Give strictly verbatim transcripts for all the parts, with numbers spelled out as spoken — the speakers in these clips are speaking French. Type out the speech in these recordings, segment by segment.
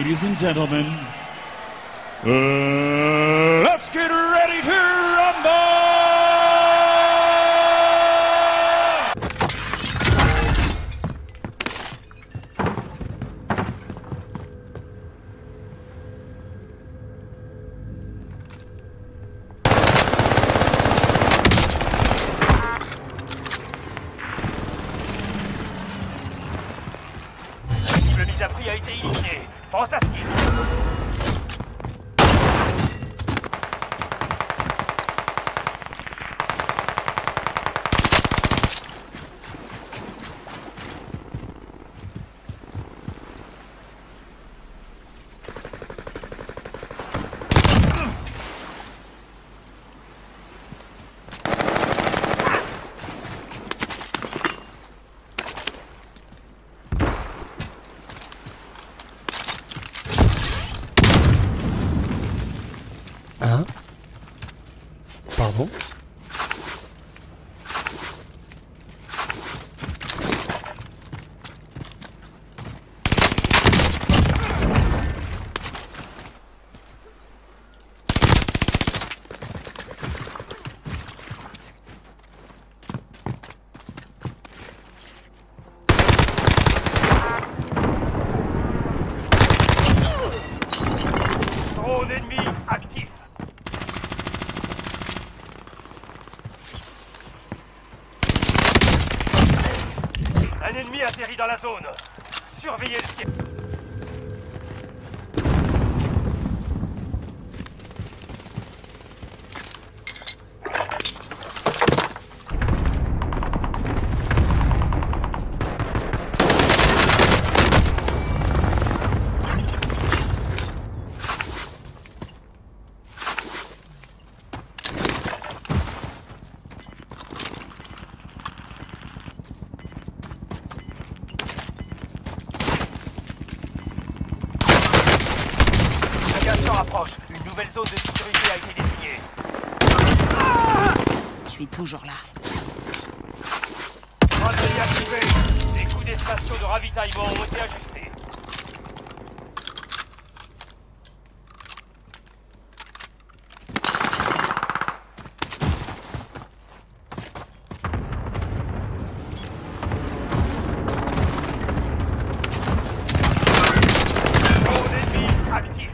ladies and gentlemen, uh, let's get ready to rumble! Le mise à prix a été éliminé. Fantastique. Hein? Pardon? Drone ennemi actif. Un ennemi atterrit dans la zone. Surveillez le ciel. Approche. Une nouvelle zone de sécurité a été désignée. Je suis toujours là. Bracelet activé. Les coûts des stations de ravitaillement ont été ajustés. Drone ennemi actif.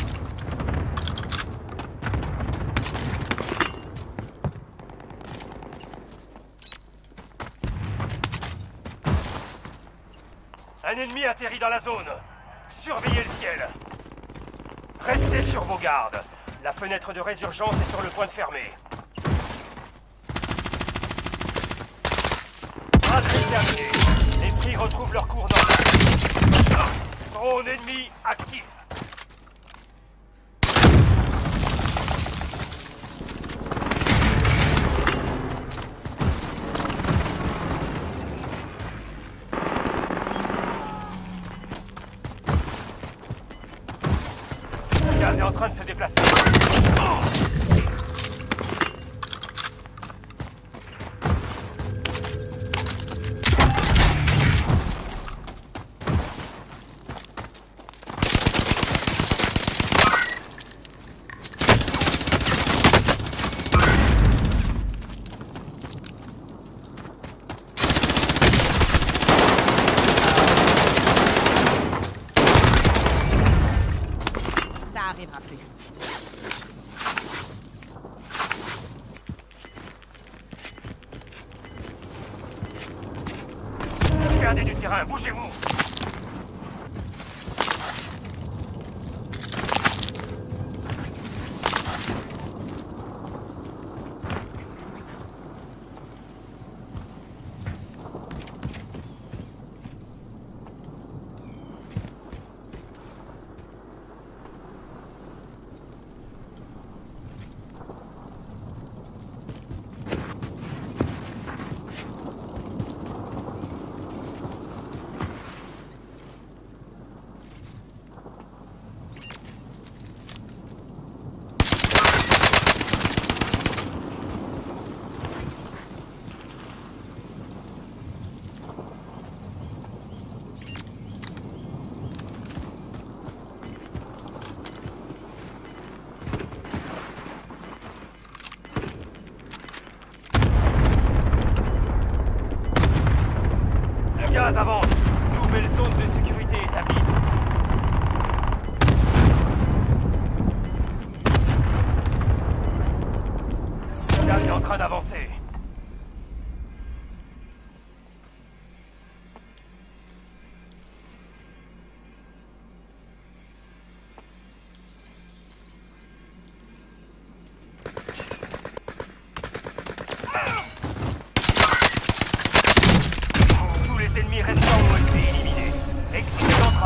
Un ennemi atterrit dans la zone. Surveillez le ciel. Restez sur vos gardes. La fenêtre de résurgence est sur le point de fermer. Bracelet terminé. Les prix retrouvent leur cours normal. Drone ennemi actif. Le gaz est en train de se déplacer. Ça arrivera plus. Gardez du terrain, bougez-vous.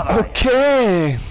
préparé. Ok.